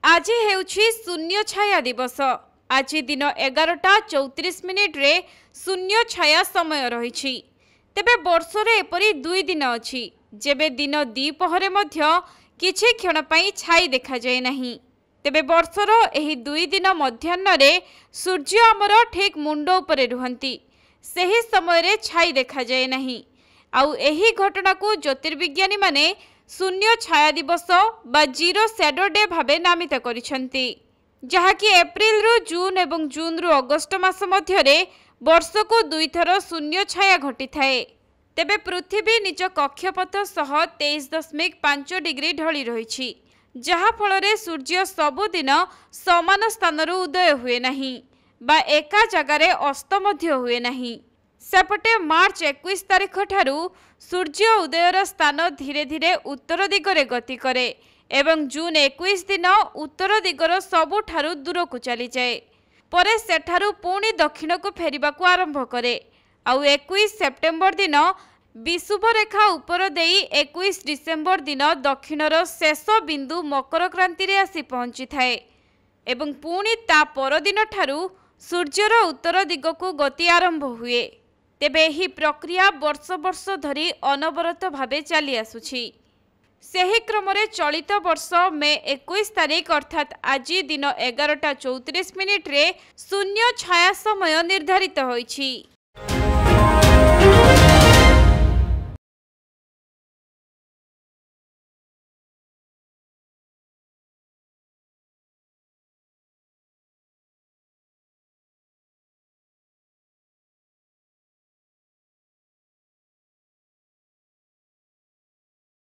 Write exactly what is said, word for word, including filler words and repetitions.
आज हेउछि शून्य छाया दिवस। आज दिन एगारटा चौतीस मिनिट रे शून्य छाया समय रही। तेबे वर्षरे एपरी दुई दिन अछि जेबे दिन द्विपहरे मध्य किछि क्षण पई छाई देखा जाय नहीं। तेबे वर्षर एही दुई दिन मध्याह्न रे सूर्य आमर ठीक मुंड उपरे रुहंती, सेही समय रे छाई देखा जाय नहीं। आउ एही घटना को ज्योतिर्विज्ञानी माने शून्य छाया दिवस बा जीरो शैडो डे भाबे नामित करिसंती, जहाकी एप्रिल रु जून एवं जून रु अगस्त मास मध्य रे वर्ष को दुई थर शून्य छाया घटी थाए। तेबे पृथ्वी निज कक्षपथ सह तेईस दशमिक पांच डिग्री ढली रही, जहा फल सूर्य सबुदिन समान स्थान उदय हुए नहीं बा एका जगार अस्त मध्य हुए नहीं। सेपटे मार्च इक्कीस तारिख ठारू सूर्य उदयर स्थान धीरे धीरे उत्तर दिगरे गति करे एवं जून इक्कीस दिन उत्तर दिगर सबुठारु दूर को चली जाए, परे सेठारु पुणी दक्षिण को फेरिबा को आरंभ करे। आउ इक्कीस सेप्टेम्बर दिन विषुव रेखा उपर देई इक्कीस डिसेम्बर दिन दक्षिणर शेष बिंदु मकर क्रांति रे आसी पहुंची थाए एवं पुणी ता परदिन ठारू सूर्यर उत्तर दिग को गति आरंभ हुए। तेबे एही प्रक्रिया वर्ष वर्ष धरी अनवरत भावे चली आसुछि। सेही क्रमरे चलित वर्ष मे इक्कीस तारिख अर्थात आज दिन एगारटा चौतीस मिनिट रे शून्य छाया समय निर्धारित होइछि।